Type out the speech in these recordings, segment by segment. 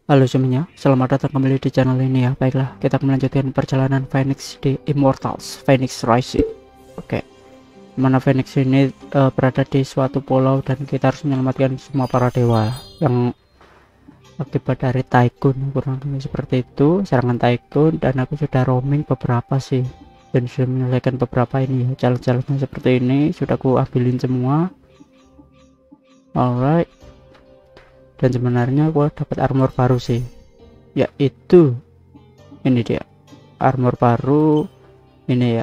Halo semuanya, selamat datang kembali di channel ini ya. Baiklah, kita akan melanjutkan perjalanan Phoenix di Immortals Phoenix Rising. Oke, mana Phoenix ini berada di suatu pulau dan kita harus menyelamatkan semua para dewa yang akibat dari Tycoon, kurang lebih seperti itu, serangan Tycoon. Dan aku sudah roaming beberapa sih dan sudah menyelesaikan beberapa ini ya, challenge-challenge seperti ini sudah aku ambilin semua. Alright, dan sebenarnya gua dapat armor baru sih, yaitu ini dia armor baru ini ya.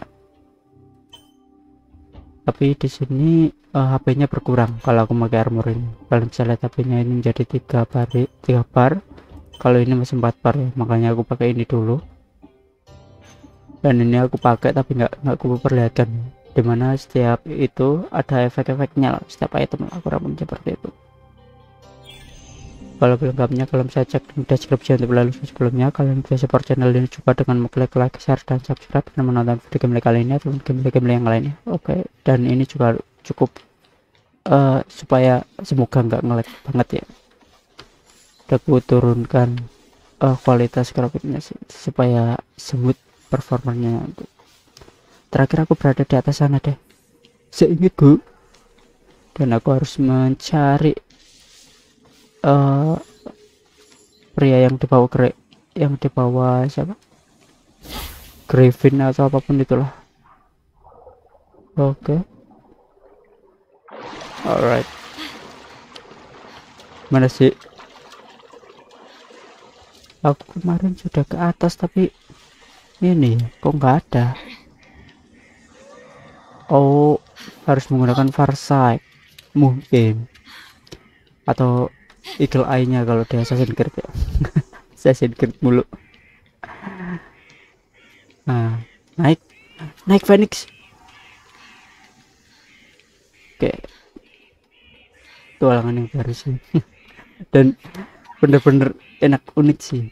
Tapi di sini HP-nya berkurang kalau aku pakai armor ini. Kalian bisa lihat HP-nya ini menjadi 3 bar. Kalau ini masih 4 bar ya, makanya aku pakai ini dulu. Dan ini aku pakai tapi nggak aku perlihatkan, dimana setiap itu ada efek-efeknya lah, setiap item lah, kurang lebih seperti itu. Kalau lengkapnya kalian bisa cek di deskripsi untuk playlist sebelumnya. Kalian bisa support channel ini juga dengan mengklik like, share, dan subscribe dan menonton video gameplay kali ini atau gameplay yang lainnya. Oke, dan ini juga cukup supaya semoga nggak nge-lag banget ya. Udah aku turunkan kualitas grafiknya sih, supaya smooth performanya. Terakhir aku berada di atas sana deh, seingatku, dan aku harus mencari pria yang dibawa siapa, Griffin atau apapun itulah. Oke, alright, mana sih? Aku kemarin sudah ke atas tapi ini kok nggak ada. Oh, harus menggunakan Farsight mungkin, atau Eagle Eye-nya kalau di Assassin's Creed ya. Assassin's Creed mulu. Nah, naik Phoenix. Oke, tualangan yang baru sih. Dan bener-bener enak, unik sih.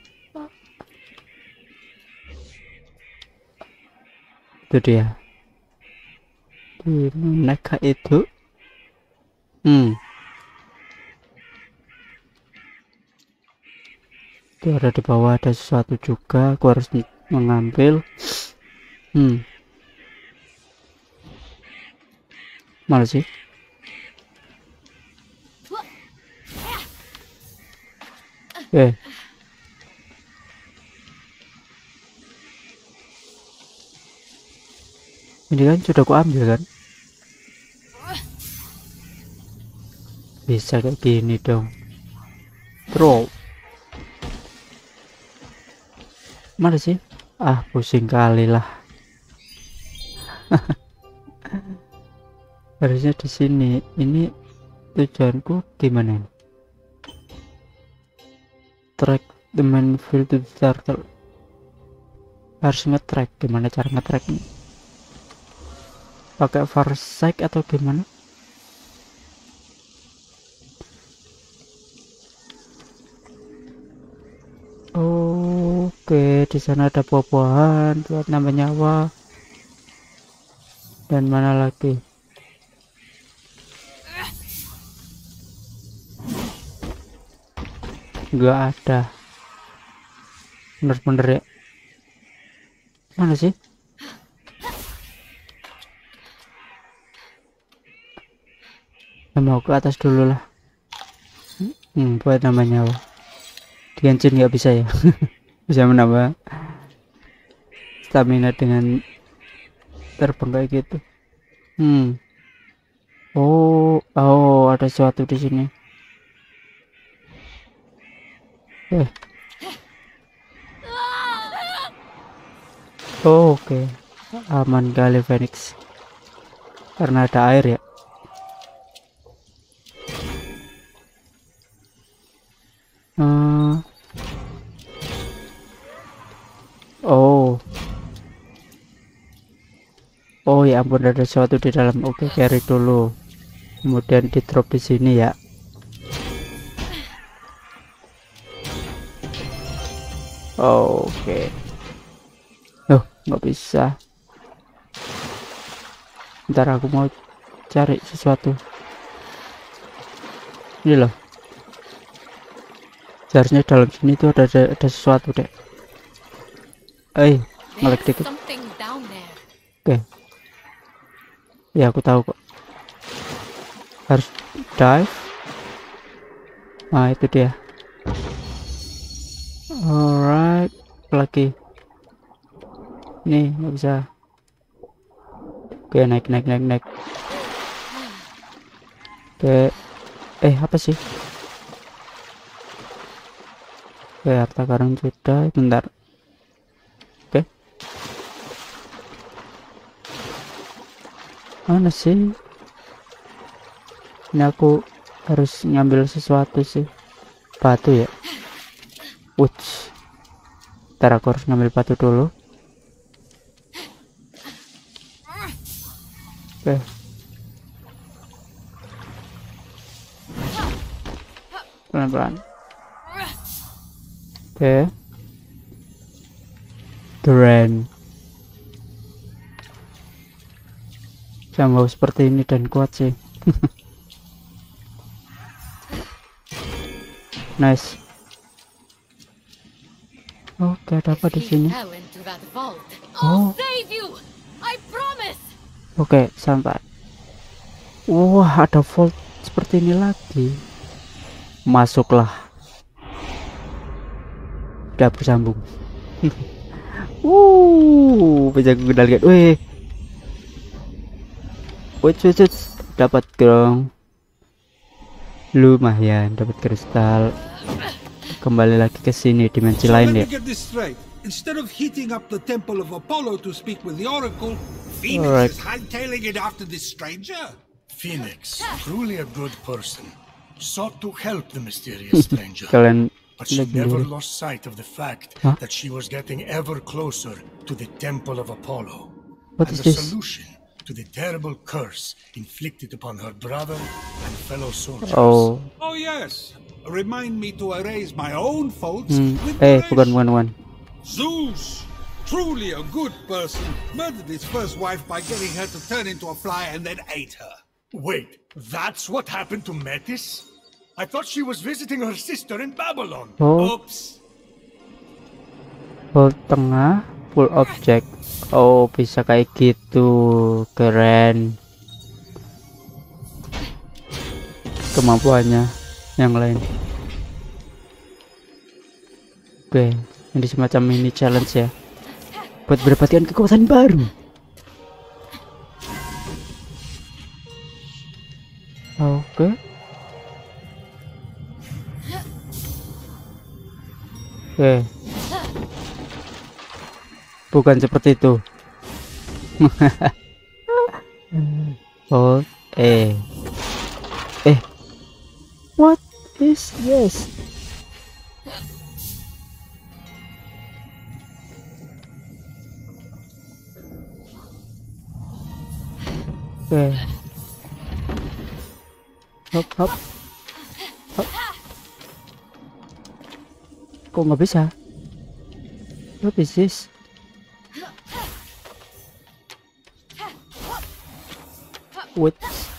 Itu dia. Gimana kah itu? Itu ada di bawah, ada sesuatu juga. Aku harus mengambil. Malah sih. Ini kan sudah aku ambil kan. Bisa kayak gini dong, bro. Mana sih? Pusing kali lah. Harusnya di sini. Ini tujuanku gimana ini? Track the main field to the turtle. Harus nge-track. Gimana cara nge-tracknya? Pakai Farsight atau gimana? Oke, di sana ada buah-buahan buat nambah nyawa. Dan mana lagi? Nggak ada. Bener-bener ya. Mana sih? Mau ke atas dulu lah. Buat nambah nyawa. Di Genshin nggak bisa ya. Bisa menambah stamina dengan terbang kayak gitu. Oh, ada sesuatu di sini. Oke. Aman kali Phoenix. Karena ada air ya. Oh ya ampun, ada sesuatu di dalam. Oke, carry dulu. Kemudian di drop di sini ya. Oke. Nggak bisa. Ntar aku mau cari sesuatu. Ini loh. Seharusnya dalam sini tuh ada sesuatu deh. Ngelek There's dikit. something down there. Oke. Ya aku tahu kok. Harus dive. Nah itu dia. Alright, lagi. Nih nggak bisa. Oke, naik. Oke. Apa sih? Oke, harta karun sudah. Bentar. Oke. Mana sih? Ini aku harus ngambil sesuatu sih. Batu ya. Wuts. Ntar aku harus ngambil batu dulu. Oke. Pelan-pelan. Oke. Keren. Jangan seperti ini dan kuat sih. Nice. Oke, ada apa di sini? Fell into that vault. Oh. I'll save you. I promise. Oke, santai. Wah, ada vault seperti ini lagi. Masuklah. Udah bersambung. Bisa aku kendalikan. Wih. Dapat dong. Lumayan, dapat kristal. Kembali lagi ke sini, dimensi lain ya. Instead of heating up the temple of Apollo to speak with the oracle, Phoenix is hightailing it after this stranger. Phoenix, truly a good person, sought to help the mysterious stranger. Kalian But she lagi never dulu. lost sight of the fact Huh? that she was getting ever closer to the temple of Apollo. What and is the this? solution to the terrible curse inflicted upon her brother and fellow soldiers. Oh, Oh yes, remind me to erase my own faults with bukan. Zeus, truly a good person, murdered his first wife by getting her to turn into a fly and then ate her. Wait, that's what happened to Metis? I thought she was visiting her sister in Babylon. Oh, Oops. hold tengah, full object. Oh, bisa kayak gitu. Keren. Kemampuannya yang lain. Oke, ini semacam mini challenge ya. Buat mendapatkan kekuatan baru. Oke. Oke. Bukan seperti itu. Hold what is this? Oke. Hop. Kok nggak bisa? What is this? What?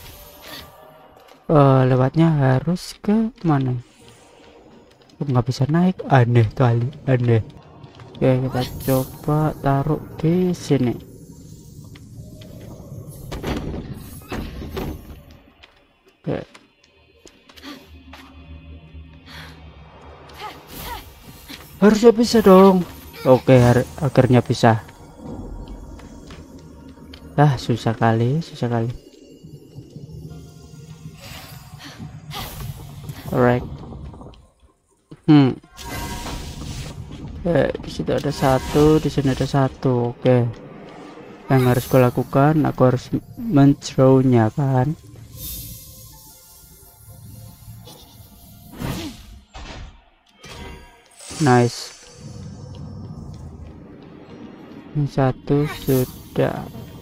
Lewatnya harus ke mana? Kok nggak bisa naik? Aneh kali, aneh. Oke, kita coba taruh di sini. Oke. Harusnya bisa dong. Oke, akhirnya bisa. Susah kali. Alright. Di situ ada satu, di sini ada satu. Oke. Yang harus gue lakukan, aku harus men-throw-nya kan. Nice. Yang satu sudah.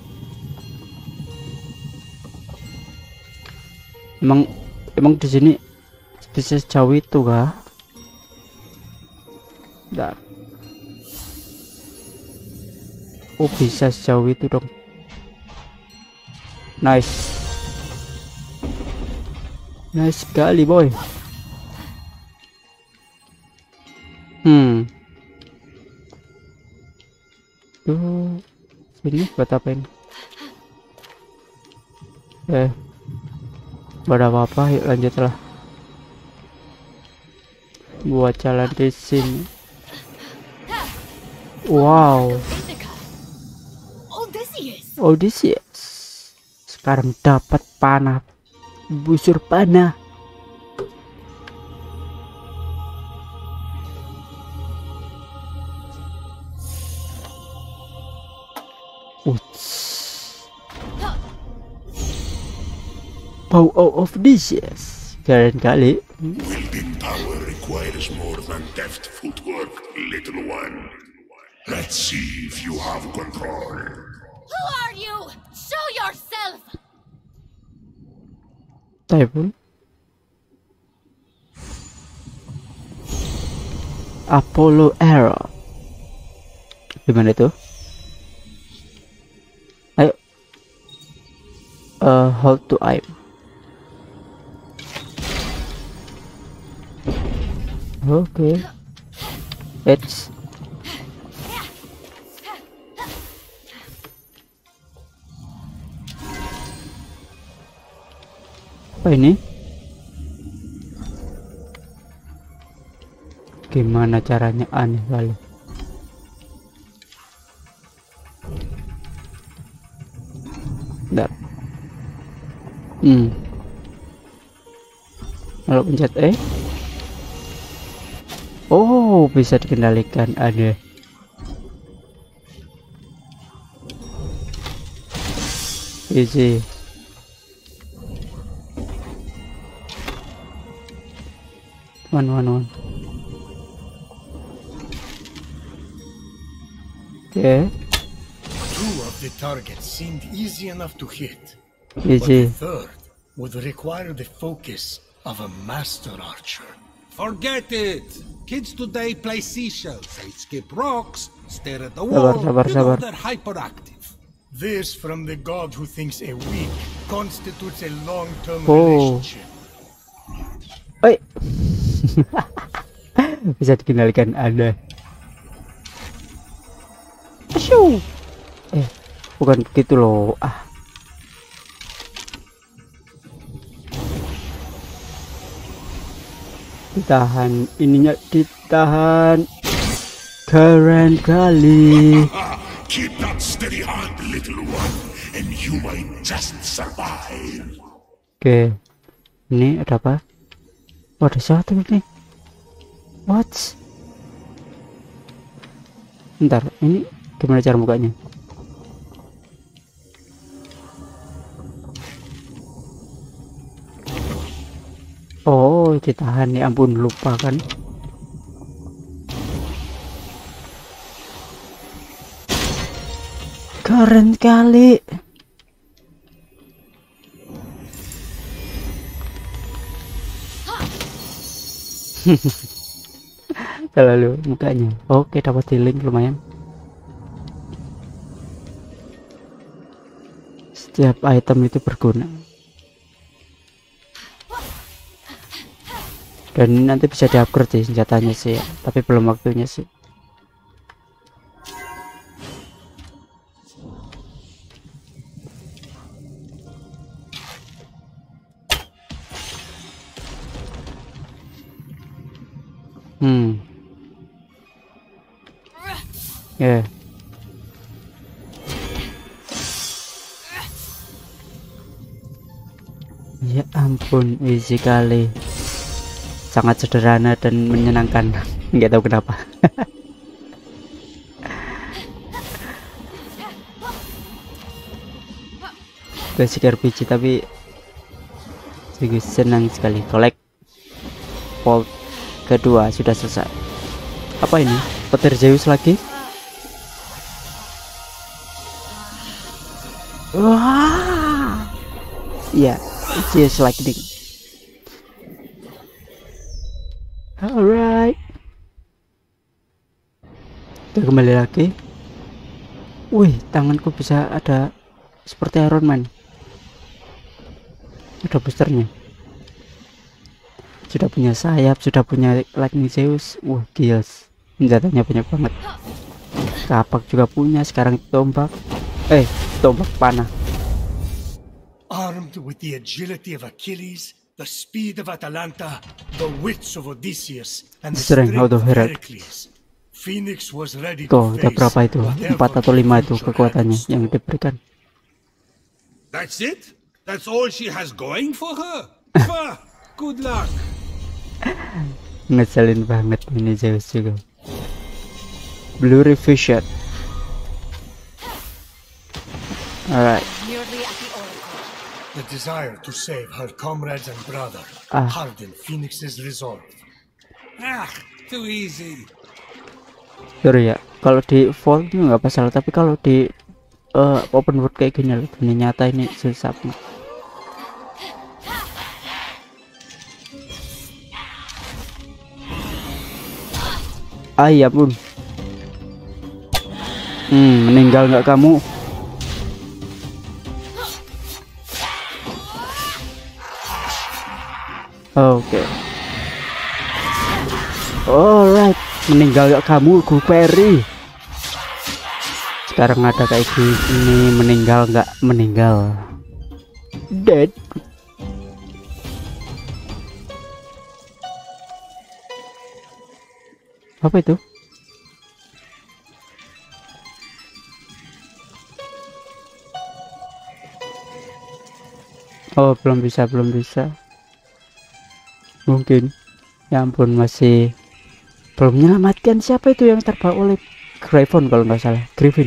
Emang di sini bisa sejauh itu kah? Bentar. Oh, bisa sejauh itu dong. Nice sekali boy. Tuh, sini buat apa ini? Buat apa-apa, yuk lanjutlah. Buat jalan di sini. Wow, Ithaca. Odysseus. Odysseus. Sekarang dapat panah, busur panah. Bow of Odysseus. Keren kali. Wielding power requires more than deft footwork, little one. Let's see if you have control. Who are you? Show yourself. Typhoon. Apollo Arrow. Gimana itu? Ayo. Hold to aim. Oke. It's apa ini? Gimana caranya? Aneh kali. Bentar. Kalau pencet E. Oh, bisa dikendalikan. Ada. Easy. One. Okay. Two of the targets seemed easy enough to hit. But Easy. the third would require the focus of a master archer. Forget it. Kids today play seashells. They skip rocks, stare at the wall. Sabar. You know, they're hyperactive. This from the god who thinks a week constitutes a long-term Oh. relationship. Oi. Bisa dikendalikan. Ada. Shoo. Bukan begitu loh. Ditahan, ininya ditahan. Keren kali. Keep that steady hand, little one, and you might just survive. Oke. Ini ada apa? Oh, ada satu ini. What? Bentar, ini gimana cara bukanya? Oh, ditahan, ya ampun, lupa kan. Keren kali. Terlalu mukanya. Oke, dapat healing lumayan. Setiap item itu berguna. Dan ini nanti bisa di-upgrade sih senjatanya sih ya. Tapi belum waktunya sih. Ya. Ya ampun, easy kali. Sangat sederhana dan menyenangkan. Nggak tahu kenapa. Basic RPG tapi sungguh senang sekali. Collect Vault kedua sudah selesai. Apa ini? Petir Zeus lagi? Wah. Ya, Zeus lightning. Alright. Kita kembali lagi. Wih, tanganku bisa ada seperti Iron Man. Ada boosternya. Sudah punya sayap, sudah punya lightning Zeus. Wah, gils. Senjatanya banyak banget. Kapak juga punya. Sekarang tombak. Tombak panah. Armed with the agility of Achilles, the speed of Atalanta, the wits of Odysseus, and the Strength strength of of Heracles. Heracles, Phoenix was ready Tuh, to udah face berapa itu? whatever 4 atau 5 itu future kekuatannya had in yang store. diberikan. That's it? That's all she has going for her? Bah, good luck. Ngeselin banget ini Zeus juga. Blurry Vision. Alright. Nearly at the oracle. The desire to save her comrades and brother hardened Phoenix's resolve. Ah, too easy. Sorry ya, kalau di Vault itu nggak masalah, tapi kalau di open world kayak gini loh, dunia nyata ini susah banget. Ya pun. Meninggal nggak kamu? Oke. Alright, meninggal gak kamu, Guperi? Sekarang ada kayak gini, meninggal nggak meninggal? Dead. Apa itu? Oh, belum bisa. Mungkin. Ya ampun, masih belum menyelamatkan. Siapa itu yang terbawa oleh Griffin kalau nggak salah? Griffin.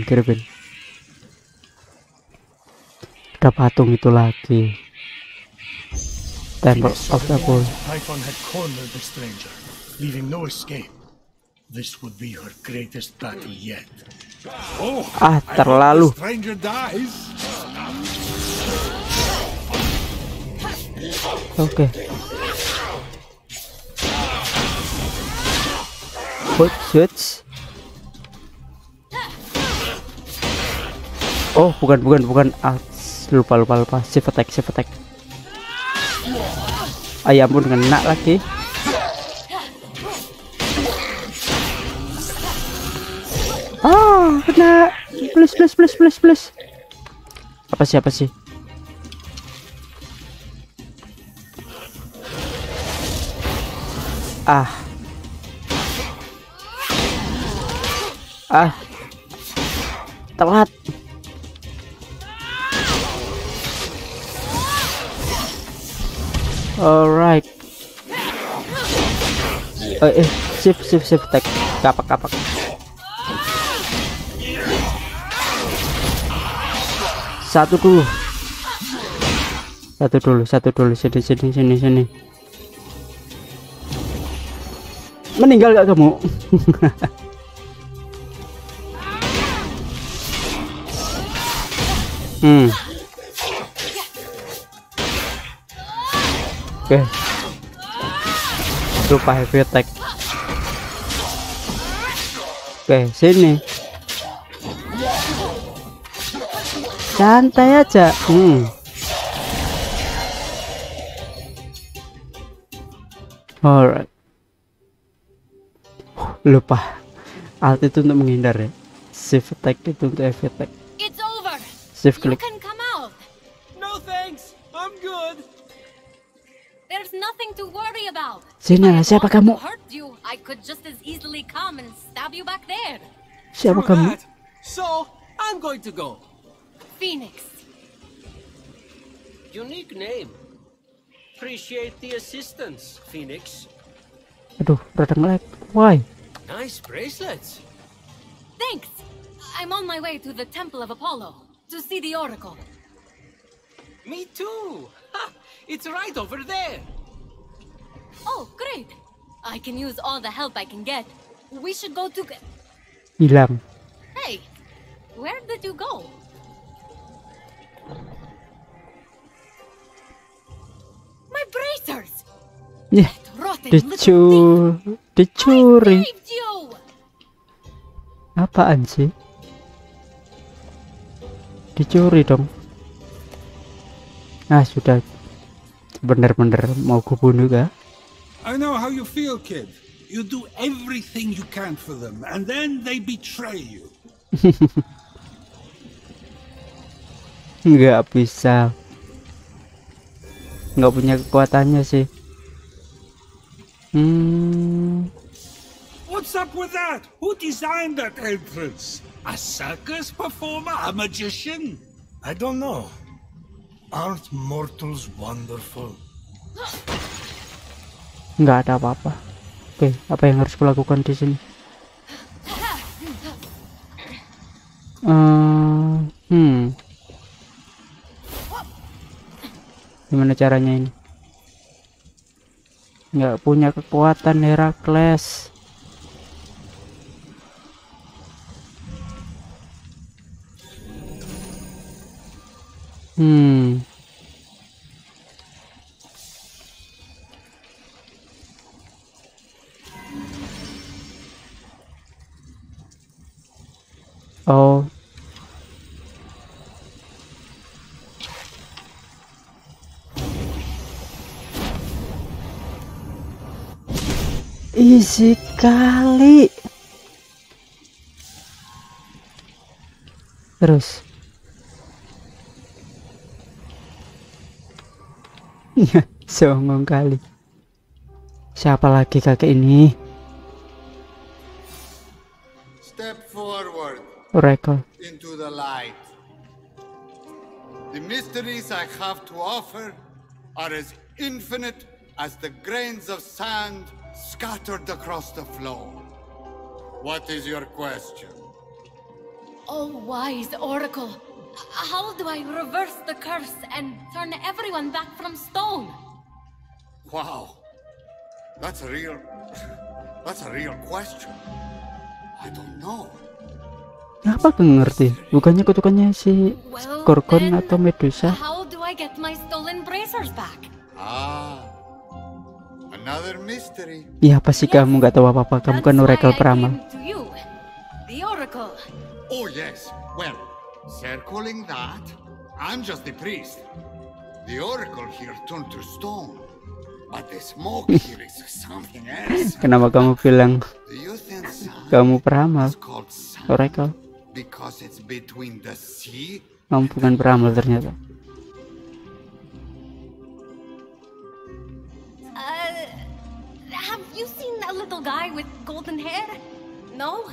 Ada patung itu lagi. Temple of the Bull. Typhon had cornered the stranger, leaving no escape. This would be her greatest battle yet. Oh, Terlalu. the stranger dies. Oke. Shoot. Oh, bukan. Lupa. Save attack. Ya ampun, kena lagi. Kena. Please. Apa sih? Telat. Alright. Shift attack. Kapak. Satu dulu. Sini. Meninggal gak kamu? Oke. Lupa heavy attack. Oke, sini. Santai aja. Alright. Lupa. Alt itu untuk menghindar ya. Shift attack itu untuk heavy attack. It's over. Shift You klik. can come out. No thanks, I'm good. There's nothing to worry about. Sini lah, If I siapa wanted kamu? to hurt you, I could just as easily come and stab you back there. Siapa True kamu? that. So, I'm going to go. Phoenix. Unique name. Appreciate the assistance, Phoenix. Aduh, rada nge-lag. Why? Nice bracelets. Thanks. I'm on my way to the Temple of Apollo to see the Oracle. Me too. Ha! It's right over there. Oh, great. I can use all the help I can get. We should go to... Hilang. Hey, where did you go? My bracers! Ya, Rotten little thing. dicuri. I saved you! Apaan sih? Dicuri dong. Sudah. Bener-bener mau ku bunuh kah? I know how you feel, kid. You do everything you can for them, and then they betray you. Nggak bisa. Nggak punya kekuatannya sih. What's up with that? Who designed that entrance? A circus performer? A magician? I don't know. Aren't mortals wonderful? Nggak ada apa-apa. Oke, apa yang harus kulakukan di sini? Gimana caranya ini? Nggak punya kekuatan Herakles. Oh. Easy kali. Terus. Songong kali. Siapa lagi kakek ini? Step forward Oracle. into the light. The mysteries I have to offer are as infinite as the grains of sand scattered across the floor. What is your question? Oh, wise Oracle. How do I reverse the curse and turn everyone back from stone? Wow. That's a real question. I don't know. Apa gak ngerti? Bukannya kutukannya si Well, Gorgon then, atau Medusa? how do I get my stolen bracers back? Another mystery. Ya pasti kamu nggak tahu apa-apa. Kamu kan That's Oracle why I peramal. came to you, the Oracle. Oh yes. Well, circling that, I'm just the priest. The oracle here turned to stone. But the smoke here is something else. Kenapa kamu bilang Do you think sand kamu peramal? is called sand Oracle? because it's between the sea? Kamu bukan peramal ternyata. Have you seen that little guy with golden hair? No?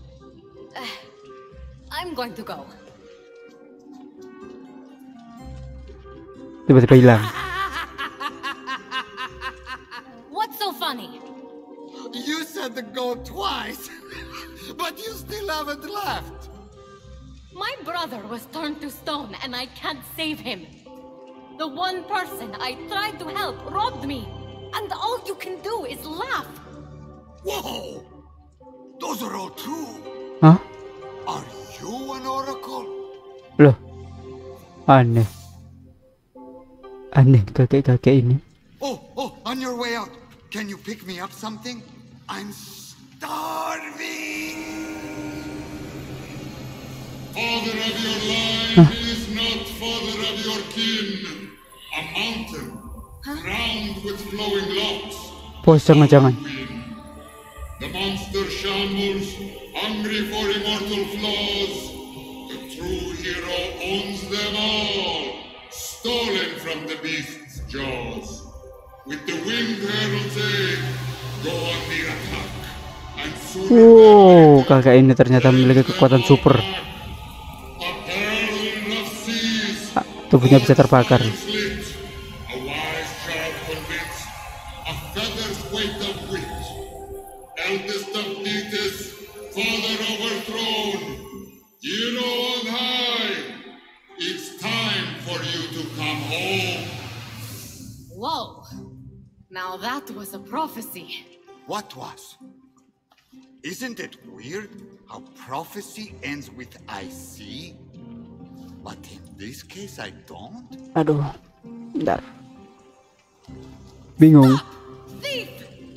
I'm going to go. Tiba-tiba hilang. What's so funny? You said the go twice, but you still haven't left. My brother was turned to stone and I can't save him. The one person I tried to help robbed me. And all you can do is laugh. Whoa! Those are all true. Hah? Are you an oracle? Loh. Aneh. Aneh kakek-kakek ini. Oh, on your way out, can you pick me up something? I'm starving. Father of your line is not father of your kin. A mountain, crowned with flowing locks. Bos, jangan-jangan. The monster shambles, hungry for immortal flaws. The true hero owns them all, stolen from the beast's jaws. With the winged herald's aid, go on the attack, and soon Wow, kakek ini ternyata memiliki kekuatan super. a pearl of seas. Tubuhnya bisa terbakar. Slit, a wise child convinced, a feather's weight of wit. Eldest of Thetis, father overthrown, hero on high. It's time for you to come home. Whoa. Now that was a prophecy. What was? Isn't it weird how prophecy ends with I see? But in this case I don't? Aduh. Bentar. Bingung. Thief!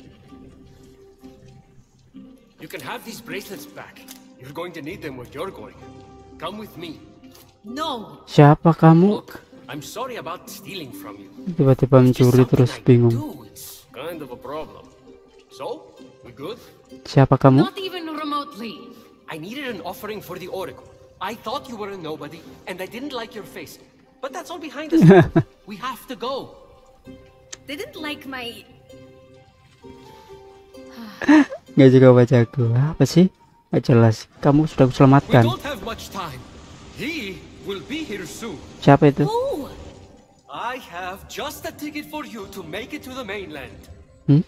You can have these bracelets back. You're going to need them where you're going. Come with me. No. Siapa kamu? Look, I'm sorry about stealing from you. Tiba-tiba It's just mencuri something terus I bingung. do. It's kind of a problem. So, we good? Siapa kamu? Not even remotely. I needed an offering for the Oracle. I thought you were a nobody, and I didn't like your face. But that's all behind us now. We have to go. Didn't like my... Nggak juga baca aku. Apa sih? Nggak jelas. Kamu sudah We kuselamatkan. don't have much time. He will be here soon. Siapa itu? Who? I have just a ticket for you to make it to the mainland. Hmm?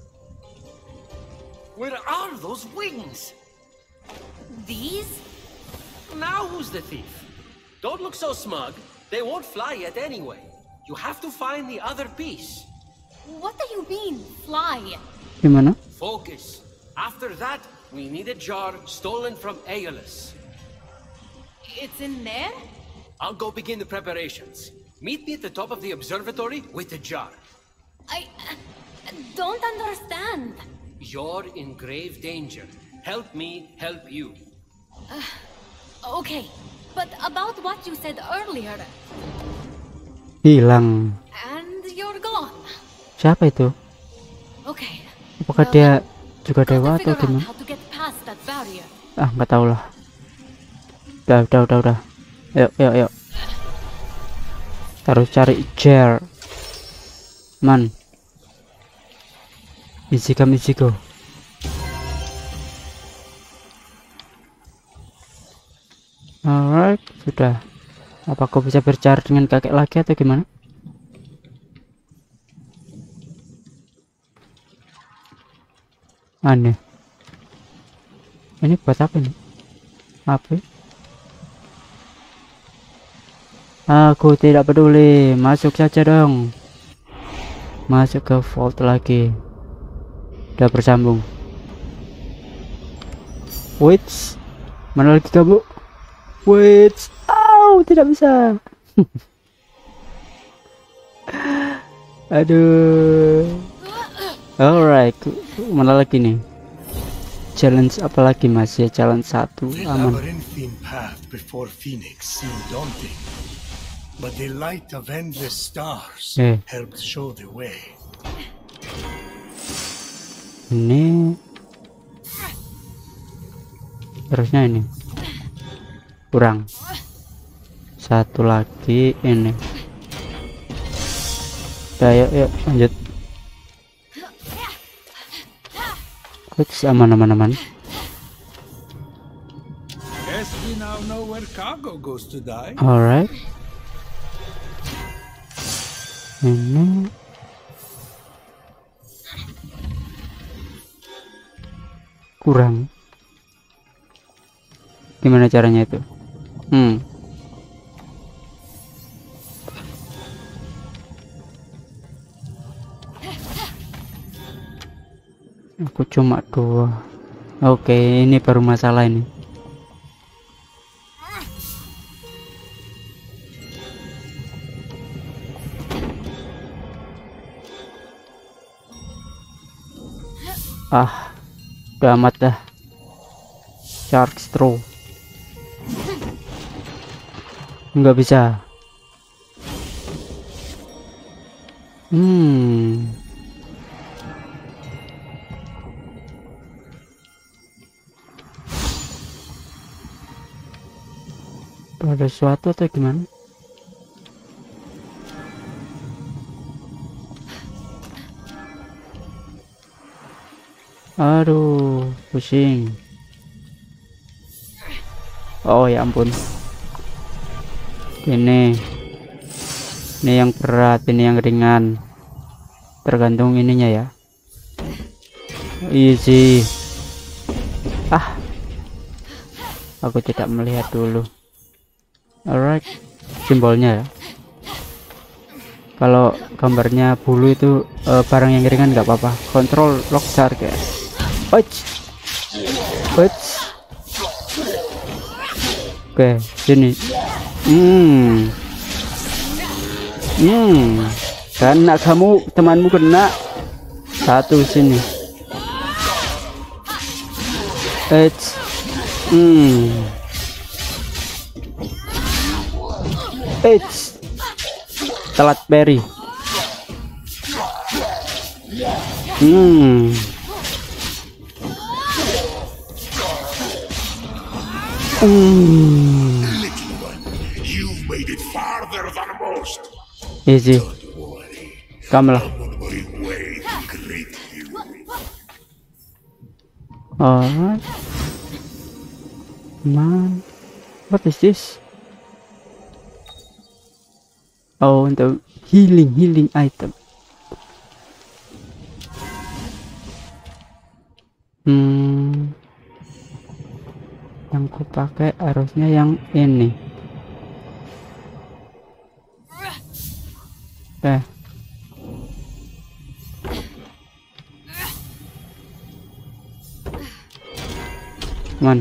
Where are those wings? These? Now who's the thief? Don't look so smug. They won't fly yet anyway. You have to find the other piece. What do you mean, fly? Gimana? Focus. After that, we need a jar stolen from Aeolus. It's in there? I'll go begin the preparations. Meet me at the top of the observatory with the jar. I don't understand. You're in grave danger. Help me help you. Okay, but about what you said earlier, Hilang. and you're gone. Siapa itu? Okay. Apakah Well, dia juga got dewa to atau figure out gimana? how to get past that barrier. Ah, nggak tahu lah. Udah. Yuk. Harus cari jar. Man. Easy go. Alright, sudah. Apa kau bisa berbicara dengan kakek lagi atau gimana? Aneh. Ini buat apa nih? Apa? Aku tidak peduli. Masuk saja dong. Masuk ke vault lagi. Udah bersambung. Wait. Mana lagi kamu? Wait. Tidak bisa. Aduh. Alright. Mana lagi nih? Challenge apa lagi mas? Ya challenge 1 The aman. labyrinthine path before Phoenix seemed daunting, but the light of endless stars helped show the way. Ini terusnya ini kurang satu lagi ini. Yuk lanjut. Ups, aman. Guess we now know where cargo goes to die. Alright. Ini kurang. Gimana caranya itu? Aku cuma 2. Oke, ini baru masalah ini. Udah amat dah. Shark Straw nggak bisa. Ada sesuatu atau gimana? Aduh, pusing. Oh ya ampun. Ini yang berat, ini yang ringan. Tergantung ininya ya. Easy. Aku tidak melihat dulu. Alright, simbolnya ya. Kalau gambarnya bulu itu barang yang ringan nggak apa-apa. Control lock target. Oke, sini. Kena kamu, temanmu kena. Satu sini. Telat berry. first. Easy. Kamu lah. We wait greatly. Alright. Man, what is this? Oh, untuk healing item. Yang ku pakai harusnya yang ini. Man.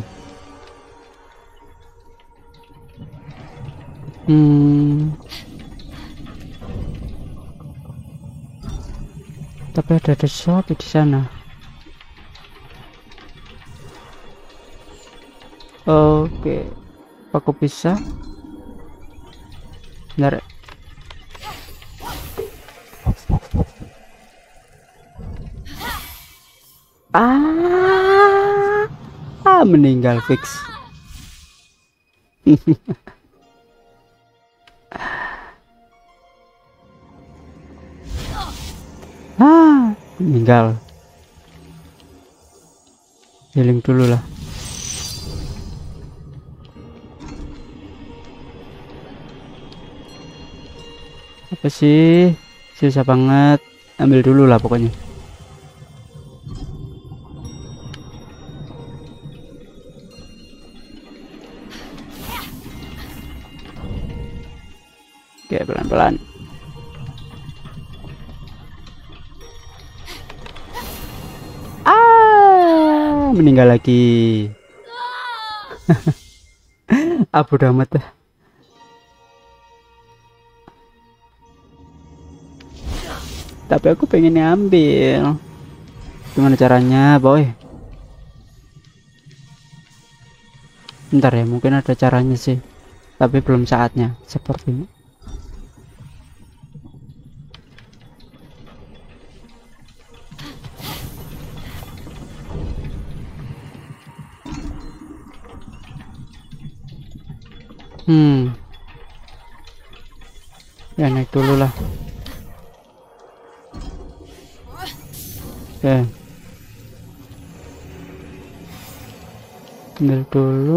Tapi ada shop di sana. Oke, aku bisa. Bentar. Meninggal fix. Meninggal. Healing dulu lah. Apa sih? Susah banget. Ambil dulu lah pokoknya. Oke, pelan-pelan. Meninggal lagi. Abu damat dah. Tapi aku pengen ambil. Gimana caranya, boy? Bentar ya, mungkin ada caranya sih. Tapi belum saatnya sepertinya. Ya naik dulu lah. Oke. Ambil dulu.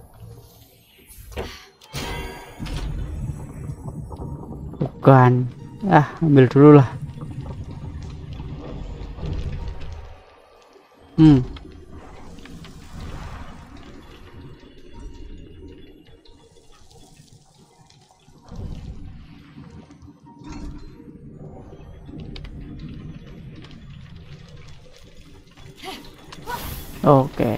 Bukan. Ambil dulu lah. Oke.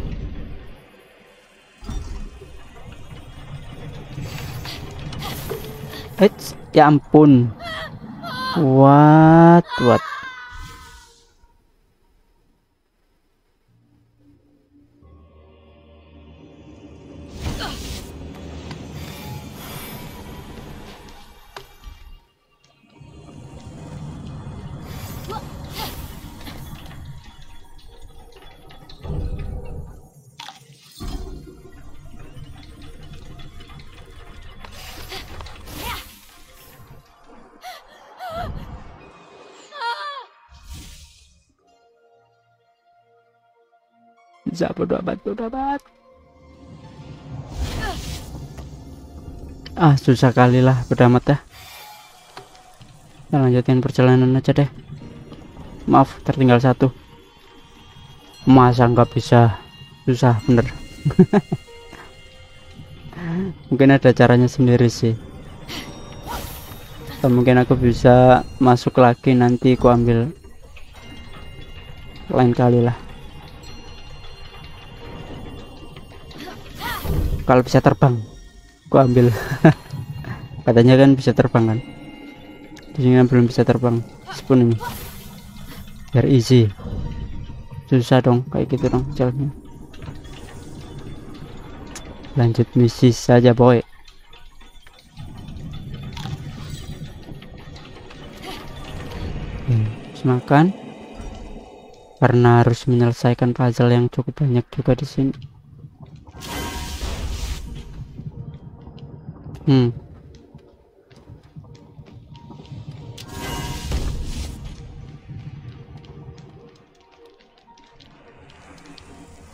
Ya ampun. What? Bodo amat. Susah kali lah, bodo amat dah. Kita lanjutin perjalanan aja deh. Maaf, tertinggal satu. Masa nggak bisa? Susah bener. Mungkin ada caranya sendiri sih. Atau mungkin aku bisa masuk lagi, nanti aku ambil lain kali lah. Kalau bisa terbang, aku ambil. Katanya kan bisa terbang kan. Di sini belum bisa terbang. Spoon ini, biar easy. Susah dong kayak gitu dong jalannya. Lanjut misi saja, boy. Terus makan. Karena harus menyelesaikan puzzle yang cukup banyak juga di sini.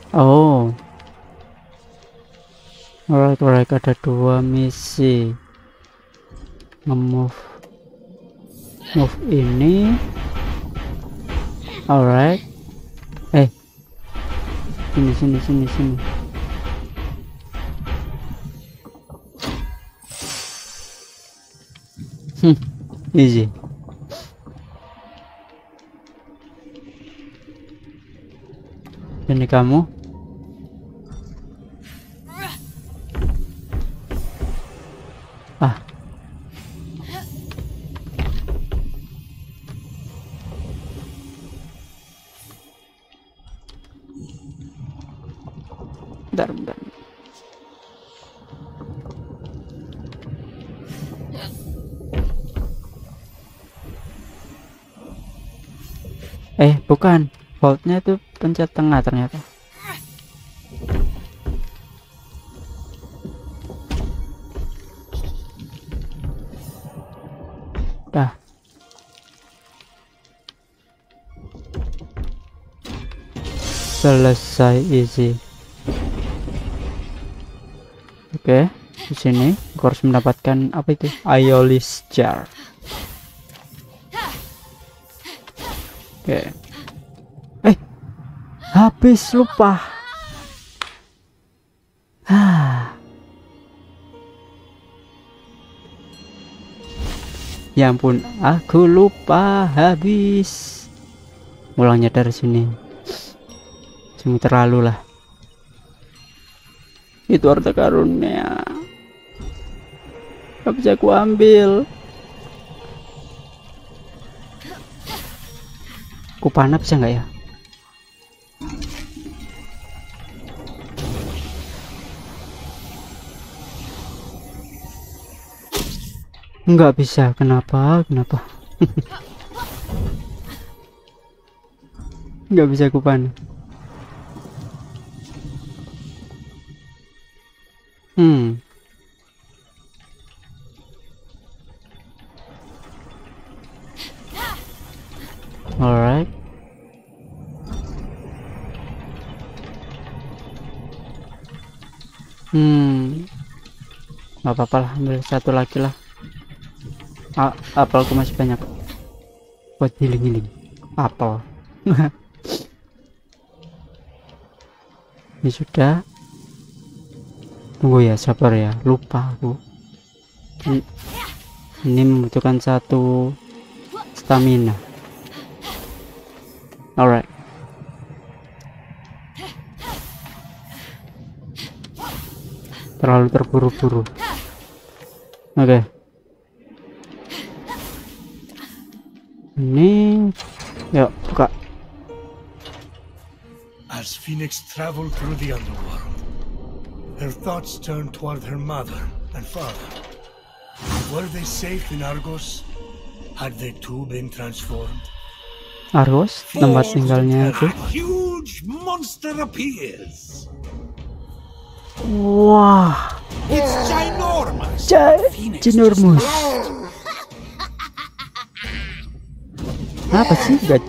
Oh. Alright, ada 2 misi. Move ini. Alright. Sini. Easy. Ini kamu. Bentar. Bukan. Voltnya itu pencet tengah ternyata. Dah. Selesai, easy. Oke, di sini aku harus mendapatkan apa itu? Aeolus jar. Oke. Habis, lupa. Ya ampun, aku lupa habis. Ulangnya dari sini. Cuma terlalu lah. Itu harta karunnya. Gak bisa aku ambil. Aku panah bisa nggak ya? Nggak bisa. Kenapa? Nggak bisa aku panah. Alright. Nggak apa-apa lah, ambil satu lagi lah. Apelku masih banyak buat healing apel. Ini sudah. Tunggu ya, sabar ya, lupa aku. Ini membutuhkan 1 stamina. Alright. Terlalu terburu-buru. Oke. Ini, yuk buka. As Phoenix traveled through the underworld, her thoughts turned toward her mother and father. Were they safe in Argos? Had they too been transformed? Argos, tempat tinggalnya itu. A huge monster appears. Wah, It's ginormous. ginormous. Apa sih? Gak.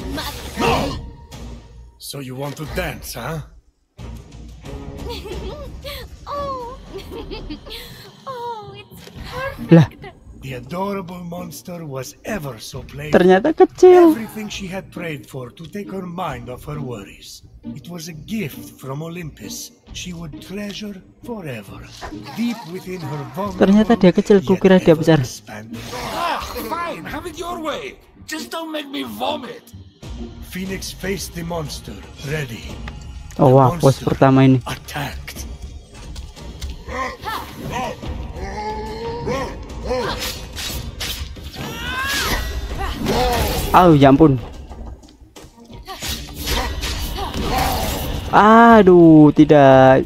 So you want to dance, huh? It's perfect. Lah, The adorable monster was ever so playful. ternyata kecil. Everything she had prayed for to take her mind off her worries. It was a gift from Olympus she would treasure forever. Deep within her vulnerable, Ternyata dia kecil, kukira dia besar. expanding. Fine, have it your way. Just don't make me vomit. Phoenix faced the monster, ready. Oh wah, pos pertama ini. Attacked. Ya ampun. Aduh, tidak.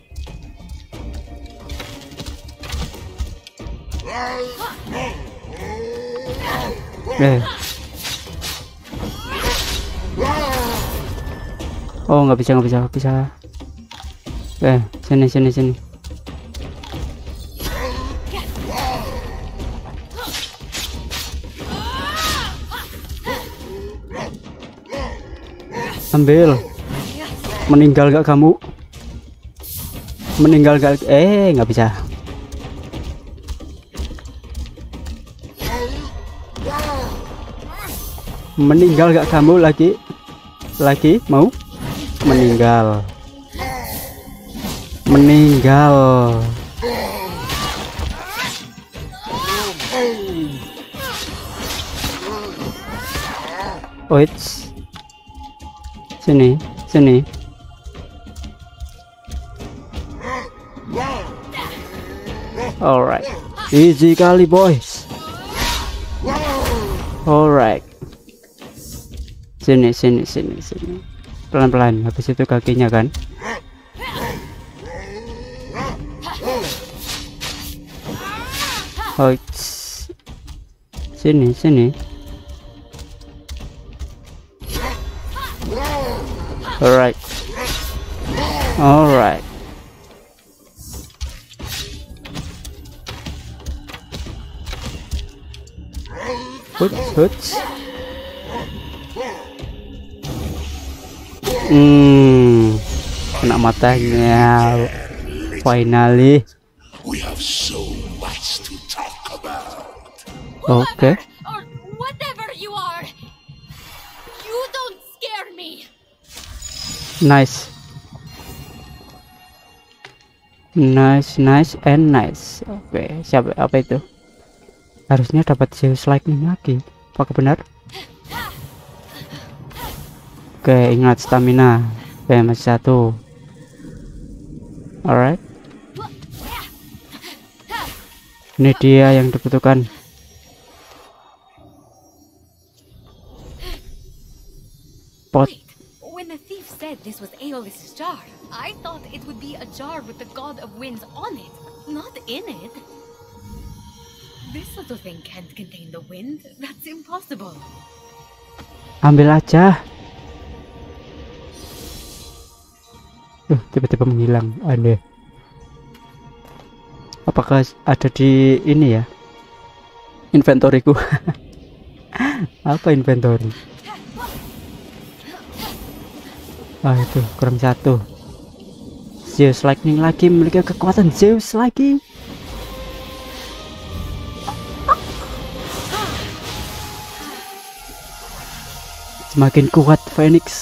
Oh, nggak bisa. Sini. Ambil. Meninggal gak kamu? Meninggal gak? Nggak bisa. Meninggal gak kamu lagi? Lagi mau meninggal? Meninggal. Wait. Sini, sini. Alright, easy kali boys. Alright, sini, pelan-pelan. Habis itu kakinya kan. Oh, sini. Alright. Huts. Kena matanya. Finally. We have so much to talk about. Okay. Or whatever you are. You don't scare me. Nice. Oke, siapa apa itu? Harusnya dapat Zeus Lightning lagi. Apakah benar? Oke, ingat stamina. Oke, masih satu. Alright. Ini dia yang dibutuhkan. Pot. When the thief said this was Aeolus's jar, I thought it would be a jar with the god of winds on it, not in it. This little thing can't contain the wind. That's impossible. Ambil aja. Tiba-tiba menghilang. Aneh. Apakah ada di ini ya? Inventoriku. Apa inventory? Itu kurang satu. Zeus Lightning lagi memiliki kekuatan Zeus lagi. Semakin kuat Phoenix.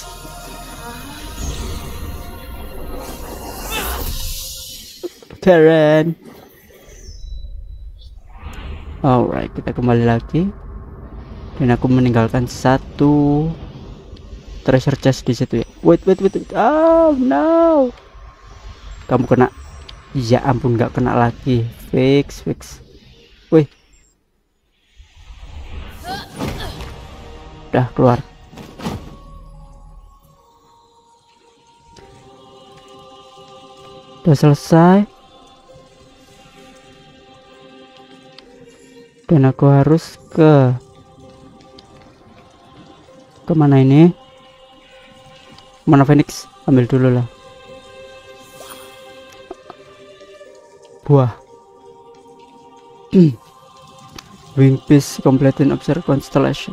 Keren. Alright, kita kembali lagi. Dan aku meninggalkan satu treasure chest di situ ya. Wait. Oh no. Kamu kena. Ya ampun, nggak kena lagi. Fix. Wih. Udah keluar. Udah selesai. Dan aku harus ke mana ini? Mana Phoenix? Ambil dulu lah. Buah. Wing piece completing observe constellation.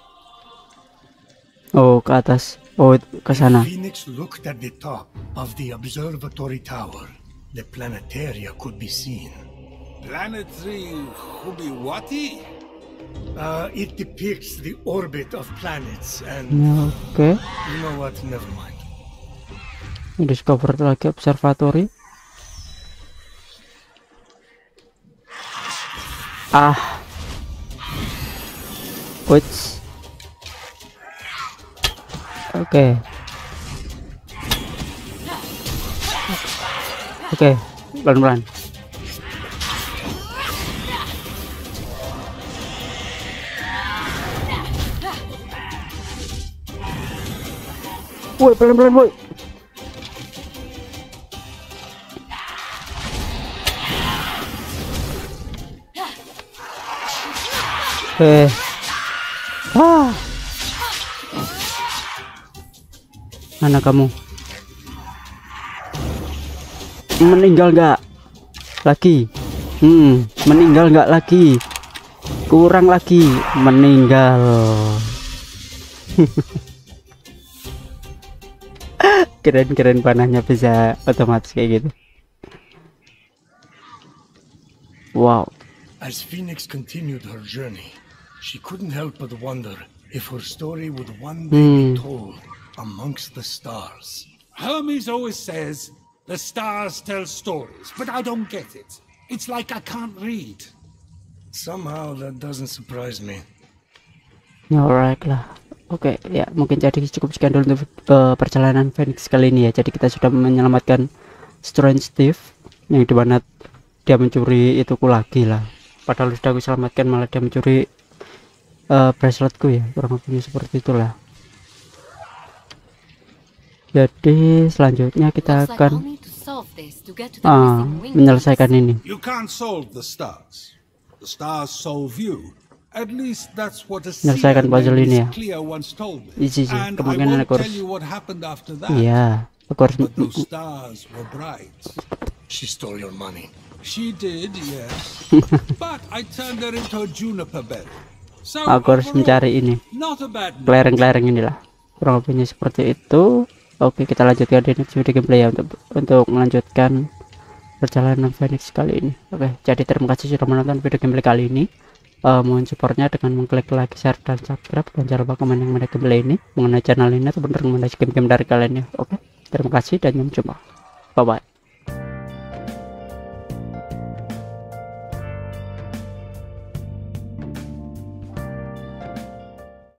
Oh, ke atas. Oh, ke sana. Phoenix looked at the top of the observatory tower. The planetaria could be seen. Planetary Hubiwati? It depicts the orbit of planets and... Oke. You know what? Never mind. Discover lagi observatory. Which? Oke, pelan-pelan. Woi, pelan-pelan, woi. Mana kamu? Meninggal nggak? Lagi? Meninggal nggak lagi? Kurang lagi, meninggal. Keren-keren panahnya bisa otomatis kayak gitu. Wow. As Phoenix continued her journey, she couldn't help but wonder if her story would one day be told amongst the stars. Hermes always says the stars tell stories, but I don't get it. It's like I can't read. Somehow that doesn't surprise me. Alright lah. Oke, ya mungkin jadi cukup sekian dulu untuk perjalanan Phoenix kali ini ya. Jadi kita sudah menyelamatkan Strange Thief yang dimana dia mencuri ituku lagi lah. Padahal sudah aku selamatkan malah dia mencuri braceletku ya. Kurang lebih seperti itulah. Jadi selanjutnya kita akan menyelesaikan ini. You can't solve the stars. The stars solve you. At least that's what a Menyelesaikan puzzle ini ya. Cleo once told me. Isi And I kemungkinan won't aku harus. tell you what happened after that. Iya, aku harus. But those stars were bright. She stole your money. She did, yes. But I turned her into a juniper berry. So Aku harus overall, mencari ini. not a bad move. Kelereng-kelereng inilah. Kurang lebihnya seperti itu. Oke, kita lanjutkan di next video gameplay ya untuk melanjutkan perjalanan Phoenix kali ini. Oke, jadi terima kasih sudah menonton video gameplay kali ini. Mohon supportnya dengan mengklik like, share, dan subscribe, dan jangan lupa komen yang mengenai gameplay ini, mengenai channel ini, ataupun mengenai game-game dari kalian ya. Oke, terima kasih dan sampai jumpa. Bye bye.